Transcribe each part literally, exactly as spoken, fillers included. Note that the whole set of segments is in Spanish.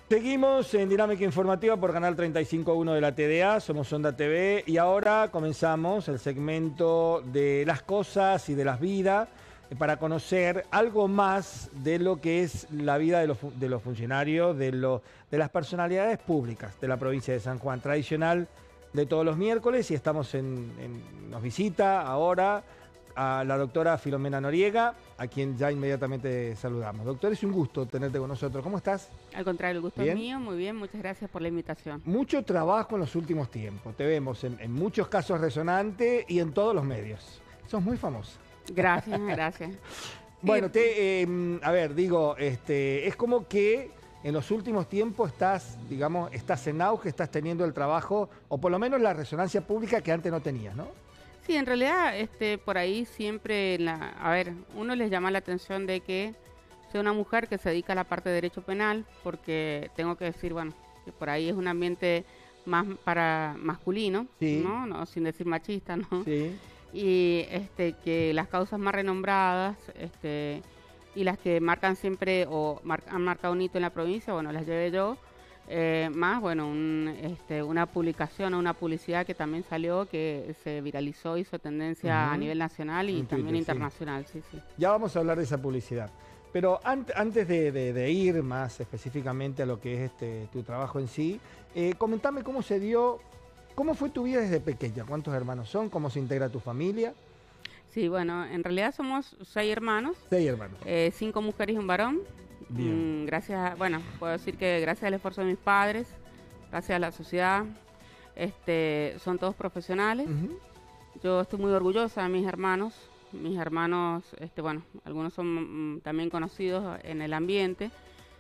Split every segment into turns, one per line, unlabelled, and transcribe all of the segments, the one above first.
Seguimos en Dinámica Informativa por Canal treinta y cinco punto uno de la T D A, somos Onda T V y ahora comenzamos el segmento de las cosas y de las vidas para conocer algo más de lo que es la vida de los, de los funcionarios, de, lo, de las personalidades públicas de la provincia de San Juan, tradicional de todos los miércoles, y estamos en, en nos visita ahora a la doctora Filomena Noriega, a quien ya inmediatamente saludamos. Doctor, es un gusto tenerte con nosotros. ¿Cómo estás?
Al contrario, el gusto
¿Bien?
es mío. Muy bien, muchas gracias por la invitación.
Mucho trabajo en los últimos tiempos. Te vemos en, en muchos casos resonantes y en todos los medios. Sos muy famosa.
Gracias, gracias.
Bueno, te, eh, a ver, digo, este, es como que en los últimos tiempos estás, digamos, estás en auge, estás teniendo el trabajo, o por lo menos la resonancia pública que antes no tenías, ¿no?
Sí, en realidad, este, por ahí siempre, la, a ver, uno les llama la atención de que sea una mujer que se dedica a la parte de derecho penal, porque tengo que decir, bueno, que por ahí es un ambiente más para masculino,
Sí.
¿no? No, sin decir machista, ¿no?
Sí.
Y este, que las causas más renombradas, este, y las que marcan siempre o mar, han marcado un hito en la provincia, bueno, las llevé yo. Eh, más, bueno, un, este, una publicación o una publicidad que también salió, que se viralizó, hizo tendencia
Uh-huh.
a nivel nacional y
En
también
Twitter,
internacional, sí, sí.
Ya vamos a hablar de esa publicidad. Pero an antes de, de, de ir más específicamente a lo que es este, tu trabajo en sí, eh, comentame cómo se dio, cómo fue tu vida desde pequeña, cuántos hermanos son, cómo se integra tu familia.
Sí, bueno, en realidad somos seis hermanos,
Seis hermanos.
eh, cinco mujeres y un varón.
Bien.
Mm, gracias, a, bueno, puedo decir que gracias al esfuerzo de mis padres, gracias a la sociedad, este, son todos profesionales.
Uh-huh.
Yo estoy muy orgullosa de mis hermanos. Mis hermanos, este, bueno, algunos son mm, también conocidos en el ambiente.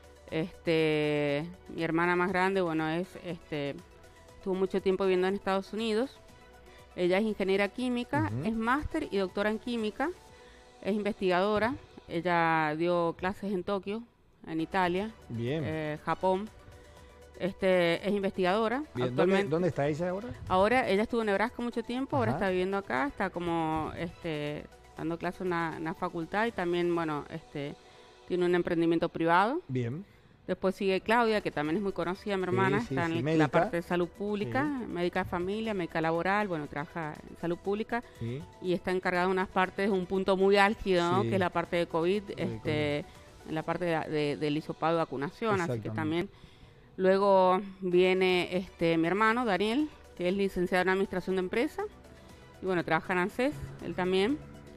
Este, mi hermana más grande, bueno, es, este, estuvo mucho tiempo viviendo en Estados Unidos. Ella es ingeniera química,
Uh-huh.
es máster y doctora en química, es investigadora. Ella dio clases en Tokio, en Italia,
Bien.
eh, Japón. Este, es investigadora.
Bien.
Actualmente,
¿Dónde, ¿Dónde está ella ahora?
ahora ella estuvo en Nebraska mucho tiempo, ahora
Ajá.
está viviendo acá, está como este, dando clases en una, en una facultad y también, bueno, este, tiene un emprendimiento privado.
Bien.
Después sigue Claudia, que también es muy conocida, mi hermana,
Sí, sí,
está
sí,
en
médica.
la parte de salud pública, médica de familia, médica laboral, bueno, trabaja en salud pública
Sí.
y está encargada de unas partes, un punto muy álgido, ¿no?
Sí.
Que es la parte de COVID,
De
este, en la parte de, de- del hisopado de vacunación, así que
Exactamente.
también. Luego viene este mi hermano, Daniel, que es licenciado en Administración de Empresa, y bueno, trabaja en ANSES, él también.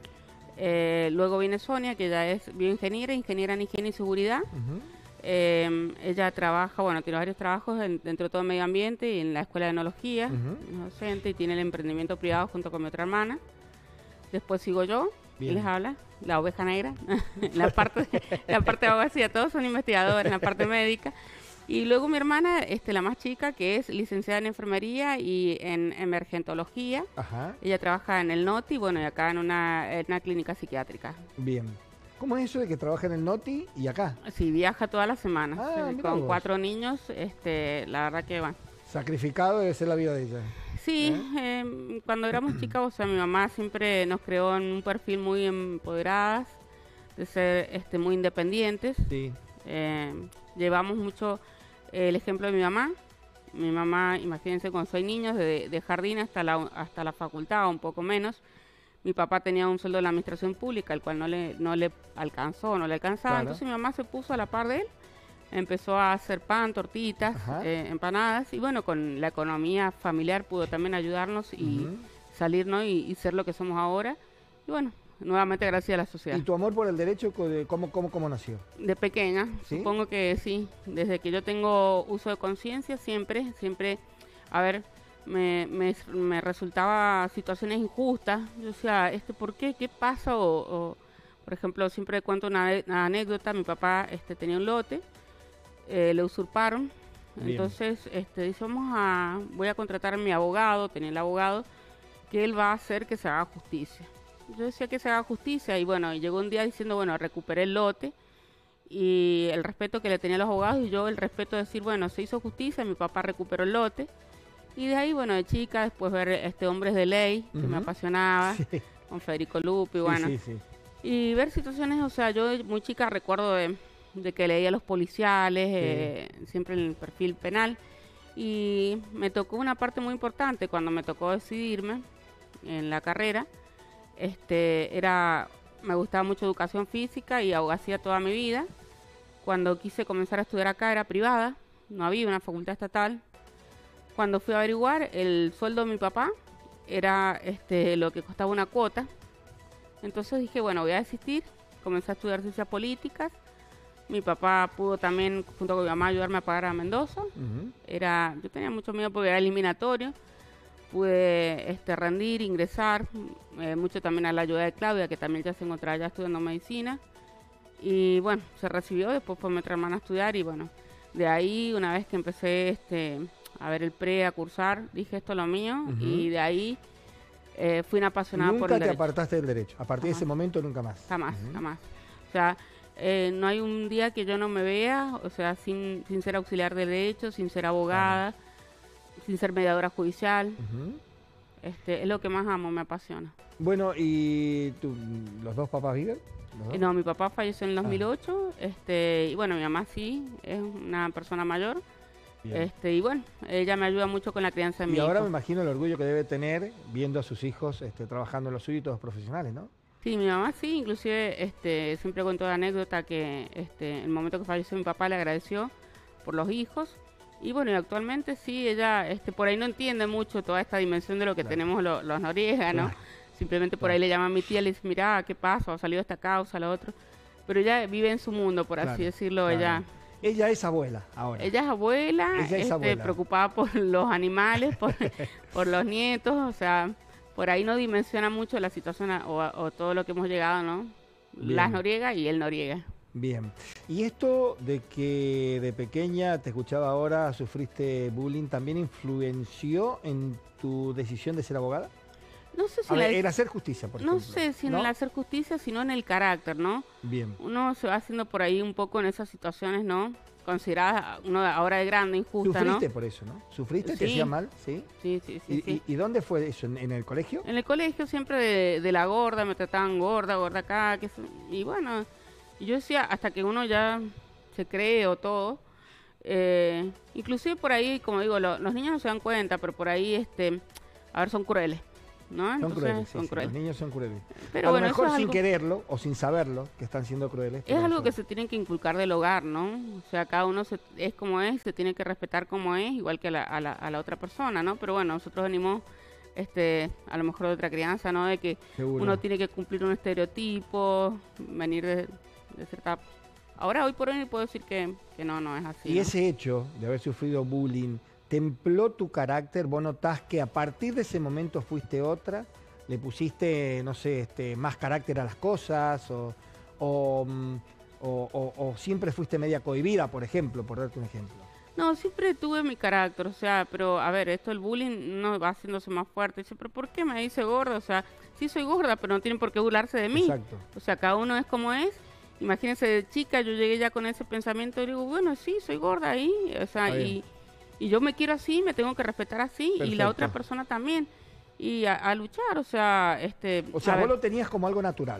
Eh, luego viene Sonia, que ya es bioingeniera, ingeniera en higiene y seguridad.
Uh-huh.
Eh, ella trabaja, bueno, tiene varios trabajos en- dentro de todo el medio ambiente y en la Escuela de Enología,
Uh-huh.
es docente y tiene el emprendimiento privado junto con mi otra hermana. Después sigo yo, y
Bien.
les habla, la oveja negra, la parte de, la parte de abogacía, todos son investigadores en la parte médica. Y luego mi hermana, este, la más chica, que es licenciada en enfermería y en emergentología.
Ajá.
Ella trabaja en el NOTI, bueno, y acá en una, en una clínica psiquiátrica.
Bien. ¿Cómo es eso de que trabaja en el Noti y acá?
Sí, viaja todas las semanas,
Ah,
eh,
mira
con
vos.
cuatro niños, este, la verdad que van.
Sacrificado debe ser la vida de ella.
Sí, eh, cuando éramos chicas, o sea, mi mamá siempre nos creó en un perfil muy empoderadas, de ser este, muy independientes.
Sí.
Eh, llevamos mucho eh, el ejemplo de mi mamá. Mi mamá, imagínense, con seis niños, de, de jardín hasta la, hasta la facultad, un poco menos. Mi papá tenía un sueldo de la administración pública, el cual no le, no le alcanzó, no le alcanzaba.
Claro.
Entonces mi mamá se puso a la par de él, empezó a hacer pan, tortitas, eh, empanadas, y bueno, con la economía familiar pudo también ayudarnos y
Uh-huh.
salir, ¿no? Y, y ser lo que somos ahora. Y bueno, nuevamente gracias a la sociedad.
¿Y tu amor por el derecho, cómo, cómo, cómo nació?
De pequeña,
¿Sí?
supongo que sí. Desde que yo tengo uso de conciencia, siempre, siempre, a ver, me, me, me resultaba situaciones injustas. Yo decía, este, ¿por qué? ¿Qué pasa? O, o, por ejemplo, siempre cuento una, una anécdota. Mi papá este, tenía un lote, eh, le usurparon.
Bien.
Entonces, este, dice, vamos a, voy a contratar a mi abogado, tenía el abogado, que él va a hacer que se haga justicia. Yo decía que se haga justicia y bueno, llegó un día diciendo, bueno, recuperé el lote y el respeto que le tenía a los abogados y yo el respeto de decir, bueno, se hizo justicia, mi papá recuperó el lote y de ahí, bueno, de chica, después ver este Hombres de Ley, que
Uh-huh.
me apasionaba,
Sí.
con Federico Lupi,
Sí,
bueno,
sí, sí.
y ver situaciones, o sea, yo muy chica recuerdo de, de que leía a los policiales,
Sí.
eh, siempre en el perfil penal. Y me tocó una parte muy importante cuando me tocó decidirme en la carrera. Este, era, me gustaba mucho educación física y abogacía toda mi vida. Cuando quise comenzar a estudiar acá era privada, no había una facultad estatal. Cuando fui a averiguar, el sueldo de mi papá era este, lo que costaba una cuota. Entonces dije, bueno, voy a desistir. Comencé a estudiar ciencias políticas. Mi papá pudo también, junto con mi mamá, ayudarme a pagar a Mendoza.
Uh-huh.
Era, yo tenía mucho miedo porque era eliminatorio. Pude este, rendir, ingresar, eh, mucho también a la ayuda de Claudia, que también ya se encontraba ya estudiando medicina. Y bueno, se recibió, después fue nuestra hermana a estudiar y bueno, de ahí una vez que empecé este, a ver el pre, a cursar, dije esto es lo mío. Uh-huh. Y de ahí eh, fui una apasionada
nunca
por el
te
derecho.
Apartaste del derecho, a partir
Jamás.
de ese momento nunca más.
Jamás,
Uh-huh.
jamás. O sea, eh, no hay un día que yo no me vea, o sea, sin, sin ser auxiliar de derecho, sin ser abogada, uh-huh. sin ser mediadora judicial.
Uh-huh.
Este, es lo que más amo, me apasiona.
Bueno, ¿y tu, los dos papás viven?
Eh, no, mi papá falleció en el dos mil ocho, ah. este, y bueno, mi mamá sí, es una persona mayor. Bien. Este, y bueno, ella me ayuda mucho con la crianza de mi
hijo. Y ahora
hijo.
me imagino el orgullo que debe tener viendo a sus hijos este, trabajando en lo suyo y todos profesionales, ¿no?
Sí, mi mamá sí, inclusive este, siempre cuento la anécdota que este, en el momento que falleció mi papá le agradeció por los hijos. Y bueno, y actualmente sí, ella este, por ahí no entiende mucho toda esta dimensión de lo que claro. tenemos lo, los Noriega, ¿no? Claro. Simplemente por claro. ahí le llama a mi tía y le dice, mira, ¿qué pasa? O salió esta causa, lo otro. Pero ella vive en su mundo, por claro. así decirlo, claro. ella...
Ella es abuela ahora.
Ella es abuela, ella es este, abuela. Preocupada por los animales, por, por los nietos, o sea, por ahí no dimensiona mucho la situación o, o todo lo que hemos llegado, ¿no? Bien. Las Noriega y el Noriega.
Bien. ¿Y esto de que de pequeña, te escuchaba ahora, sufriste bullying, también influenció en tu decisión de ser abogada?
No sé si
a ver,
la...
en hacer justicia, por
no
ejemplo.
sé si
¿no?
en el hacer justicia, sino en el carácter, ¿no?
Bien.
Uno se va haciendo por ahí un poco en esas situaciones, ¿no? Consideradas, uno ahora de grande, injusta, ¿no?
Sufriste por eso, ¿no? ¿Sufriste?
Sí.
¿Te hacía mal? Sí.
Sí, sí, sí.
¿Y,
sí.
y, ¿y dónde fue eso? ¿En, ¿En el colegio?
En el colegio siempre de, de la gorda, me trataban gorda, gorda acá, que y bueno, yo decía, hasta que uno ya se cree o todo, eh, inclusive por ahí, como digo, lo, los niños no se dan cuenta, pero por ahí, este, a ver, son crueles. ¿No?
Son
Entonces,
crueles, sí,
son
sí,
crueles.
Los niños son crueles.
Pero
a
bueno,
lo mejor
sin
algo... quererlo o sin saberlo que están siendo crueles.
Es algo
eso...
que se tienen que inculcar del hogar, ¿no? O sea, cada uno se, es como es, se tiene que respetar como es, igual que a la, a la, a la otra persona, ¿no? Pero bueno, nosotros venimos, este, a lo mejor de otra crianza, ¿no? De que Seguro. Uno tiene que cumplir un estereotipo, venir de, de cierta... Ahora, hoy por hoy, puedo decir que, que no, no es así.
Y
¿no?
ese hecho de haber sufrido bullying, ¿templó tu carácter? ¿Vos notás que a partir de ese momento fuiste otra? ¿Le pusiste, no sé, este, más carácter a las cosas? O, o, o, o, o siempre fuiste media cohibida, por ejemplo, por darte un ejemplo?
No, siempre tuve mi carácter, o sea, pero a ver, esto el bullying no va haciéndose más fuerte. Dice, pero ¿por qué me dice gorda? O sea, sí soy gorda, pero no tienen por qué burlarse de mí.
Exacto.
O sea, cada uno es como es. Imagínense, de chica yo llegué ya con ese pensamiento y digo, bueno, sí, soy gorda ahí, o sea, y, y yo me quiero así, me tengo que respetar así, Perfecto. Y la otra persona también. Y a, a luchar, o sea, este...
O sea, vos
ver.
lo tenías como algo natural.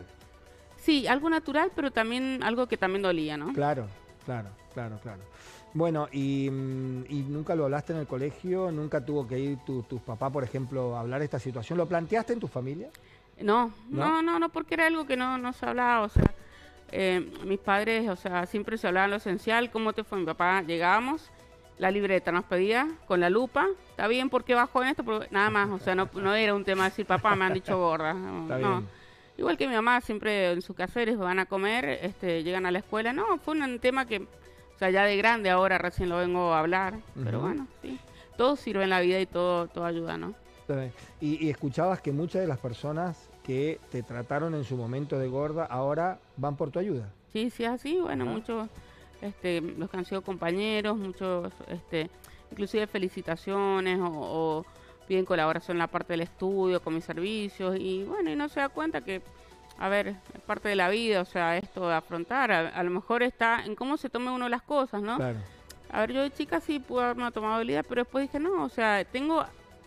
Sí, algo natural, pero también algo que también dolía, ¿no?
Claro, claro, claro, claro. Bueno, y, y nunca lo hablaste en el colegio, nunca tuvo que ir tu, tus papás, por ejemplo, a hablar de esta situación. ¿Lo planteaste en tu familia?
No, no, no, no, no porque era algo que no, no se hablaba, o sea, eh, mis padres, o sea, siempre se hablaba lo esencial, ¿cómo te fue? Mi papá, llegábamos, la libreta nos pedía con la lupa, ¿está bien? ¿Por qué bajó en esto? Porque nada más, o sea, no, no era un tema de decir, papá, me han dicho gorda.
Está
no.
bien.
Igual que mi mamá, siempre en sus quehaceres van a comer, este, llegan a la escuela. No, fue un tema que, o sea, ya de grande ahora recién lo vengo a hablar, uh-huh. Pero bueno, sí. Todo sirve en la vida y todo, todo ayuda, ¿no?
Y, y escuchabas que muchas de las personas que te trataron en su momento de gorda ahora van por tu ayuda.
Sí, sí, así, bueno, uh-huh. muchos... Este, los que han sido compañeros, muchos, este, inclusive felicitaciones o, o piden colaboración en la parte del estudio con mis servicios y bueno, y no se da cuenta que, a ver, es parte de la vida, o sea, esto de afrontar, a, a lo mejor está en cómo se tome uno las cosas, ¿no?
Claro.
A ver, yo de chica sí pude haberme tomado habilidad, pero después dije, no, o sea, tengo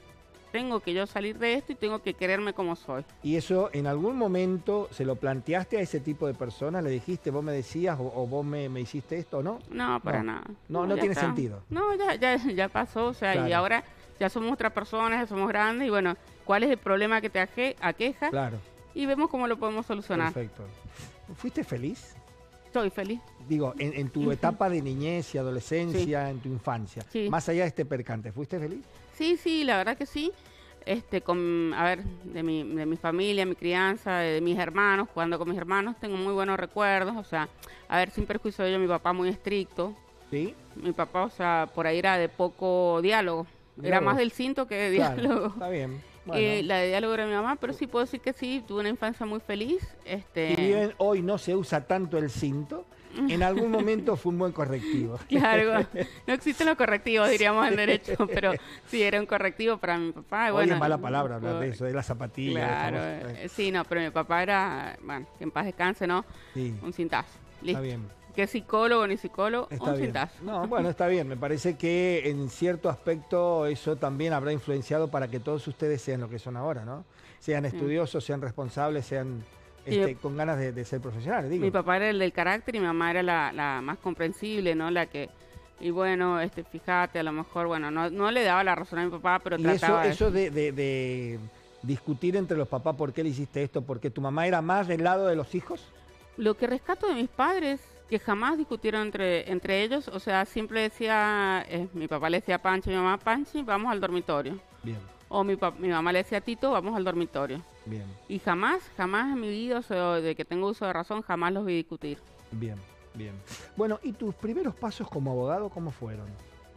tengo que yo salir de esto y tengo que quererme como soy.
¿Y eso en algún momento se lo planteaste a ese tipo de personas? ¿Le dijiste, vos me decías o, o vos me, me hiciste esto o no?
No, para
no.
nada.
No, no, no tiene está. sentido.
No, ya, ya, ya pasó, o sea, claro. Y ahora ya somos otras personas, ya somos grandes y bueno, ¿cuál es el problema que te aque aqueja?
Claro.
Y vemos cómo lo podemos solucionar.
Perfecto. ¿Fuiste feliz?
Soy feliz.
Digo, en, en tu etapa de niñez y adolescencia, sí. en tu infancia, sí. Más allá de este percance, ¿fuiste feliz?
Sí, sí, la verdad que sí. Este, con, a ver, de mi, de mi familia, mi crianza, de mis hermanos, jugando con mis hermanos, tengo muy buenos recuerdos. O sea, a ver, sin perjuicio de ello, mi papá muy estricto.
¿Sí?
Mi papá, o sea, por ahí era de poco diálogo. Era
Diálogo.
más del cinto que de diálogo.
Claro, está bien. Bueno.
Eh, la de diálogo era mi mamá, pero sí puedo decir que sí, tuve una infancia muy feliz. Este...
Si bien hoy no se usa tanto el cinto, en algún momento fue un buen correctivo.
Claro, no existen los correctivos, diríamos en derecho, pero sí, era un correctivo para mi papá. Y
hoy
bueno,
es mala palabra hablar de eso, de las zapatillas.
Claro, eh, sí, no, pero mi papá era, bueno, que en paz descanse, ¿no? Sí. Un cintazo. Listo.
Está bien.
Que psicólogo ni psicólogo,
está
un
bien.
cintazo.
No, bueno, está bien. Me parece que en cierto aspecto eso también habrá influenciado para que todos ustedes sean lo que son ahora, ¿no? Sean estudiosos, sean responsables, sean este, yo, con ganas de, de ser profesionales. Digo.
Mi papá era el del carácter y mi mamá era la, la más comprensible, ¿no? La que, y bueno, este, fíjate, a lo mejor, bueno, no, no le daba la razón a mi papá, pero
y
trataba
eso, eso de, de, de discutir entre los papás por qué le hiciste esto, porque tu mamá era más del lado de los hijos.
Lo que rescato de mis padres, que jamás discutieron entre, entre ellos, o sea, siempre decía, eh, mi papá le decía a Panchi, mi mamá, Panchi, vamos al dormitorio.
Bien.
O mi, mi mamá le decía a Tito, vamos al dormitorio.
Bien.
Y jamás, jamás en mi vida, o sea, de que tengo uso de razón, jamás los vi discutir.
Bien, bien. Bueno, ¿y tus primeros pasos como abogado cómo fueron?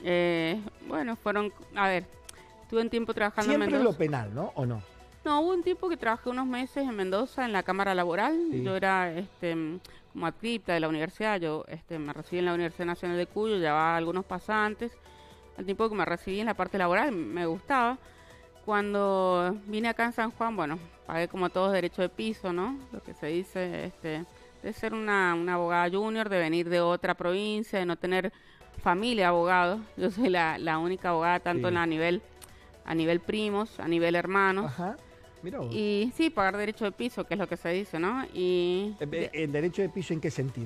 Eh, bueno, fueron, a ver, tuve un tiempo trabajando
Siempre
en Mendoza.
Siempre lo penal, ¿no? ¿O no?
No, hubo un tiempo que trabajé unos meses en Mendoza en la Cámara Laboral. Sí. Yo era este, como adscripta de la universidad. Yo este, me recibí en la Universidad Nacional de Cuyo, llevaba algunos pasantes. Al tiempo que me recibí en la parte laboral me gustaba. Cuando vine acá en San Juan, bueno, pagué como todos derecho de piso, ¿no? Lo que se dice este, de ser una, una abogada junior, de venir de otra provincia, de no tener familia de abogados. Yo soy la, la única abogada tanto sí. en la nivel, a nivel primos, a nivel hermanos.
Ajá. Mira vos.
Y sí, pagar derecho de piso, que es lo que se dice, ¿no? Y
¿El, el derecho de piso en qué sentido?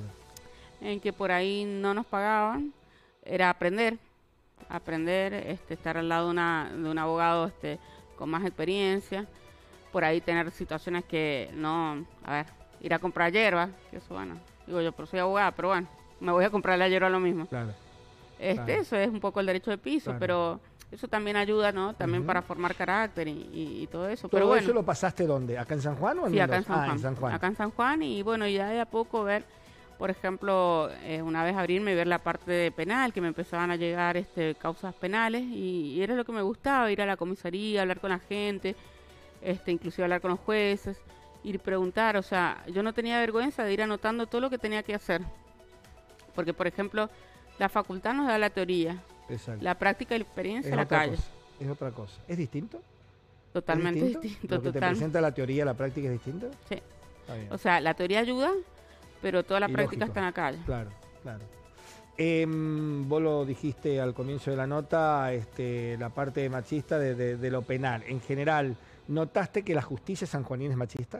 En que por ahí no nos pagaban, era aprender, aprender, este, estar al lado de, una, de un abogado este, con más experiencia, por ahí tener situaciones que no, a ver, ir a comprar hierba, que eso, bueno, digo yo, pero soy abogada, pero bueno, me voy a comprar la hierba lo mismo.
Claro.
Este,
claro.
Eso es un poco el derecho de piso,
claro.
pero eso también ayuda, ¿no? También uh-huh. para formar carácter y, y, y todo eso.
¿Todo
pero bueno,
eso lo pasaste dónde? ¿Acá en San Juan o en
sí, acá en San,
ah,
Juan.
en San Juan?
Acá en San Juan y bueno, ya de a poco ver, por ejemplo, eh, una vez abrirme y ver la parte de penal, que me empezaban a llegar este, causas penales y, y era lo que me gustaba, ir a la comisaría, hablar con la gente, este, inclusive hablar con los jueces, ir a preguntar, o sea, yo no tenía vergüenza de ir anotando todo lo que tenía que hacer. Porque, por ejemplo, la facultad nos da la teoría,
exacto.
La práctica y la experiencia en la
otra
calle.
Cosa. Es otra cosa. ¿Es distinto?
Totalmente
¿Es distinto?
distinto.
¿Lo que
total.
te presenta la teoría, la práctica es distinto?
Sí. O sea, la teoría ayuda, pero toda la
y
práctica
lógico.
está en la calle.
Claro, claro. Eh, vos lo dijiste al comienzo de la nota, este, la parte machista de, de, de lo penal. En general, ¿notaste que la justicia sanjuanina es machista?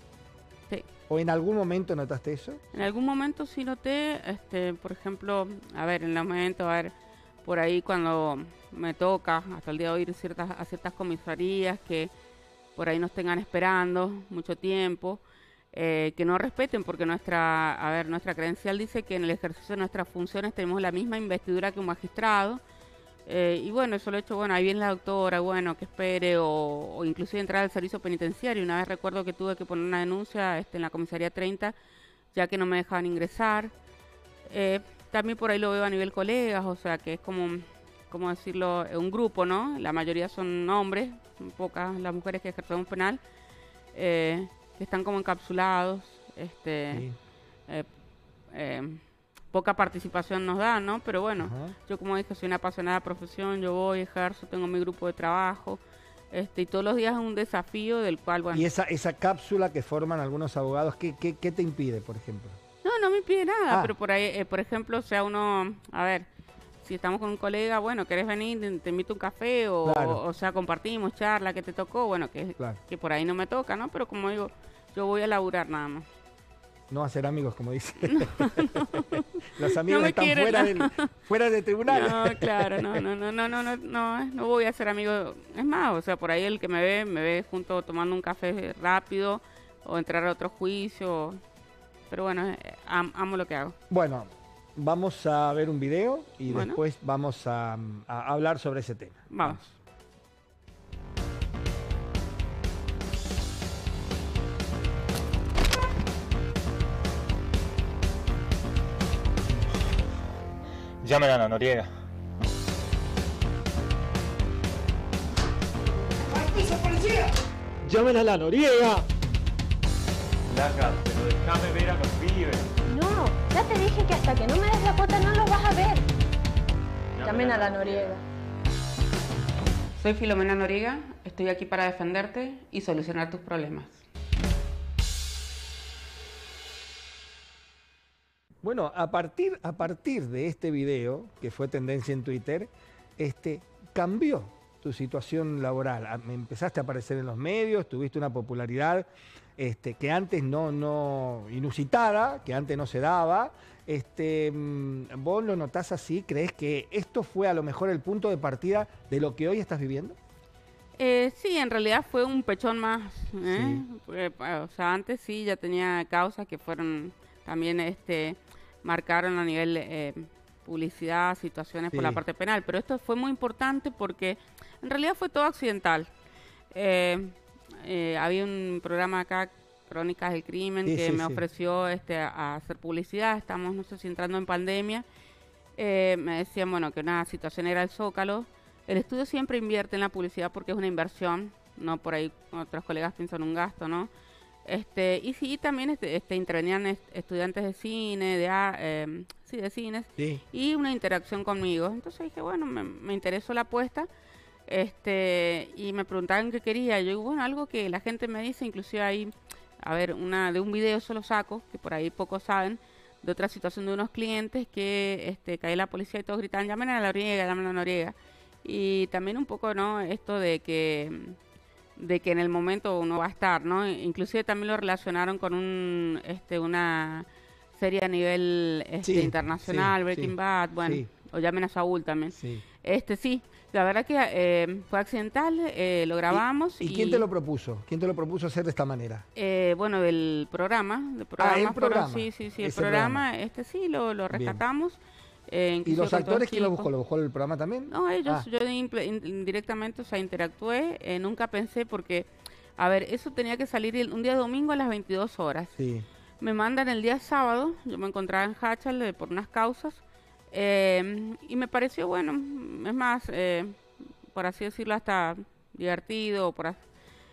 Sí.
¿O en algún momento notaste eso?
En algún momento sí noté, este, por ejemplo, a ver, en los momentos, a ver, por ahí cuando me toca, hasta el día de hoy, ir ciertas, a ciertas comisarías que por ahí nos tengan esperando mucho tiempo, eh, que no respeten, porque nuestra, a ver, nuestra credencial dice que en el ejercicio de nuestras funciones tenemos la misma investidura que un magistrado, eh, y bueno, eso lo he hecho, bueno, ahí viene la doctora, bueno, que espere, o, o inclusive entrar al servicio penitenciario. Una vez recuerdo que tuve que poner una denuncia este, en la comisaría treinta, ya que no me dejaban ingresar. Eh, también por ahí lo veo a nivel colegas, o sea, que es como, como decirlo, un grupo, ¿no? La mayoría son hombres, son pocas las mujeres que ejercen penal, eh, que están como encapsulados, este...
Sí.
Eh, eh, poca participación nos da, ¿no? Pero bueno,
Ajá.
Yo como dije, soy una apasionada de profesión, yo voy, ejerzo, tengo mi grupo de trabajo, este, y todos los días es un desafío del cual, bueno...
¿Y esa, esa cápsula que forman algunos abogados, qué, qué, qué te impide, por ejemplo?
No, no me impide nada,
ah.
pero por ahí, eh, por ejemplo, o sea, uno, a ver, si estamos con un colega, bueno, ¿querés venir? Te, te invito a un café o,
claro.
o, o sea, compartimos, charla, que te tocó, bueno, que,
Claro.
que por ahí no me toca, ¿no? Pero como digo, yo voy a laburar nada más.
No hacer amigos, como dice. No, no. Los amigos
no
están
quieren,
fuera,
no.
del, fuera del tribunal.
No, claro, no, no, no, no, no, no, no, no voy a ser amigo. Es más, o sea, por ahí el que me ve, me ve junto tomando un café rápido o entrar a otro juicio. Pero bueno, eh, am, amo lo que hago.
Bueno, vamos a ver un video y
bueno.
después vamos a, a hablar sobre ese tema.
Vamos.
vamos.
Llamen a la Noriega.
¡Al piso, policía!
¡Llamen a la Noriega!
Laca, pero déjame ver a los pibes.
No, ya te dije que hasta que no me des la cuota no los vas a ver.
Llamen
Llamen a la Noriega.
Soy Filomena Noriega, estoy aquí para defenderte y solucionar tus problemas.
Bueno, a partir, a partir de este video, que fue tendencia en Twitter, este, cambió tu situación laboral. A- Empezaste a aparecer en los medios, tuviste una popularidad este, que antes no, no, inusitada, que antes no se daba. Este, mm, ¿vos lo notás así? ¿Crees que esto fue a lo mejor el punto de partida de lo que hoy estás viviendo?
Eh, sí, en realidad fue un pechón más. ¿eh?
Sí.
Porque, o sea, antes sí ya tenía causas que fueron también, este, marcaron a nivel eh, publicidad, situaciones
Sí.
por la parte penal. Pero esto fue muy importante porque en realidad fue todo accidental. Eh, eh, había un programa acá, Crónicas del Crimen,
Sí,
que
sí,
me
sí.
ofreció este, a, a hacer publicidad. Estamos, no sé si entrando en pandemia. Eh, me decían, bueno, que una situación era el Zócalo. El estudio siempre invierte en la publicidad porque es una inversión, no por ahí otros colegas piensan un gasto, ¿no? Este, y sí, también este, este, intervenían est estudiantes de cine, de, a- eh, sí, de cines,
Sí.
y una interacción conmigo. Entonces dije, bueno, me, me interesó la apuesta, este, y me preguntaban qué quería. Yo digo, bueno, algo que la gente me dice, inclusive ahí, a ver, una de un video solo saco, que por ahí pocos saben, de otra situación de unos clientes que este, cae la policía y todos gritaban, llamen a la Noriega, llamen a la Noriega. Y también un poco, ¿no? Esto de que de que en el momento uno va a estar, ¿no? Inclusive también lo relacionaron con un este una serie a nivel este,
Sí,
internacional,
sí,
Breaking
sí,
Bad, bueno,
sí.
o llamen a Saúl también.
Sí.
Este sí, la verdad que eh, fue accidental, eh, lo grabamos.
¿Y, y quién te lo propuso? ¿Quién te lo propuso hacer de esta manera?
Eh, bueno, del programa, del programa,
el
fueron-
programa,
sí, sí, sí, el
ese
programa,
programa.
este sí, lo, lo
Bien.
rescatamos. eh,
¿Y
inclusive
los
con todo
actores quién lo
equipo.
buscó? ¿Lo buscó el programa también?
No, ellos,
Ah.
yo imple- in- indirectamente, o sea, interactué, eh, nunca pensé porque, a ver, eso tenía que salir el- un día domingo a las veintidós horas.
Sí.
Me mandan el día sábado, yo me encontraba en Hachal eh, por unas causas, eh, y me pareció, bueno, es más, eh, por así decirlo, hasta divertido, por as-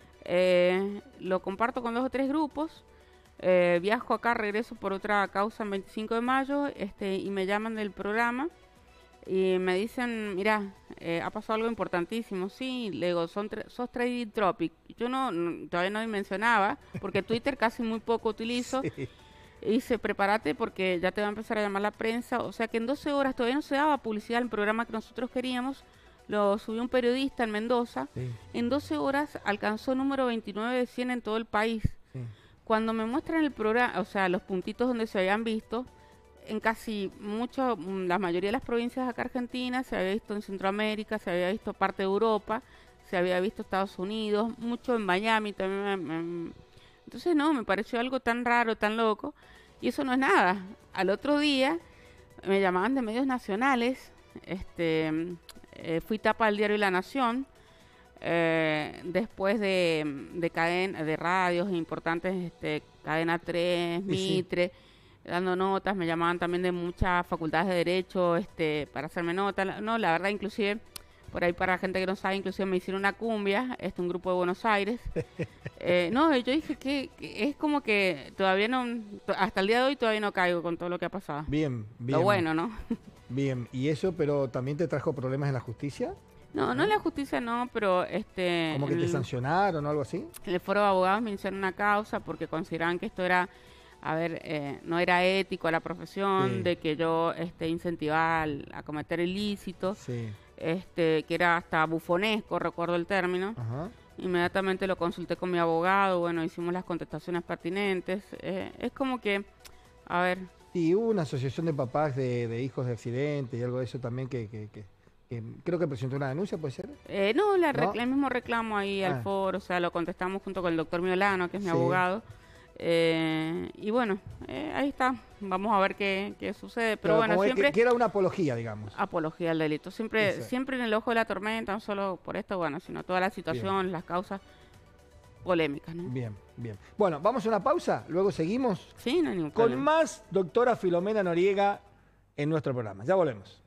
eh, lo comparto con dos o tres grupos, eh, viajo acá, regreso por otra causa en veinticinco de mayo, este, y me llaman del programa y me dicen, mira, eh, ha pasado algo importantísimo. Sí, le digo, son tre- sos trading topic. Yo no, no- todavía no dimensionaba, porque Twitter casi muy poco utilizo.
Sí.
Y dice, prepárate porque ya te va a empezar a llamar la prensa. O sea que en doce horas todavía no se daba publicidad al programa que nosotros queríamos. Lo subió un periodista en Mendoza.
Sí.
En doce horas alcanzó número veintinueve de cien en todo el país.
Sí.
Cuando me muestran el programa, o sea, los puntitos donde se habían visto, en casi mucho, mm, la mayoría de las provincias de acá Argentina, se había visto en Centroamérica, se había visto parte de Europa, se había visto Estados Unidos, mucho en Miami también. me- me- Entonces, no, me pareció algo tan raro, tan loco, y eso no es nada. Al otro día me llamaban de medios nacionales, este, mm, eh, fui tapa del diario La Nación, eh, después de, de, caden- de radios importantes, este, Cadena tres,
Sí, sí.
Mitre, dando notas, me llamaban también de muchas facultades de Derecho este, para hacerme nota. La- No, la verdad, inclusive, por ahí para la gente que no sabe, inclusive me hicieron una cumbia, este, un grupo de Buenos Aires. Eh, no, yo dije que, que es como que todavía no, to- hasta el día de hoy todavía no caigo con todo lo que ha pasado.
Bien, bien.
Lo bueno, ¿no?
Bien. ¿Y eso, pero también te trajo problemas en la justicia?
No, no en la justicia no, pero este...
¿Como que
en
te
el-
sancionaron o algo así?
En el foro de abogados me hicieron una causa porque consideraban que esto era a ver, eh, no era ético a la profesión,
Sí.
de que yo este, incentivaba al- a cometer ilícitos,
Sí.
este, que era hasta bufonesco, recuerdo el término.
Ajá.
Inmediatamente lo consulté con mi abogado, bueno, hicimos las contestaciones pertinentes. Eh, es como que, a ver,
Y hubo una asociación de papás de, de hijos de accidentes y algo de eso también que, que- que- que creo que presentó una denuncia, ¿puede ser?
eh, no, la
¿No?
rec- el mismo reclamo ahí
Ah.
al foro, o sea, lo contestamos junto con el doctor Miolano, que es mi
Sí.
abogado. Eh, y bueno, eh, ahí está, vamos a ver qué, qué sucede. Pero bueno,
como es que-
siempre
que, era una apología, digamos.
apología al delito, siempre,
Exacto.
siempre en el ojo de la tormenta, no solo por esto, bueno, sino todas las situaciones, las causas polémicas, ¿no?
Bien, bien. Bueno, vamos a una pausa, luego seguimos
Sí, no hay ningún
con
problema.
más doctora Filomena Noriega en nuestro programa. Ya volvemos.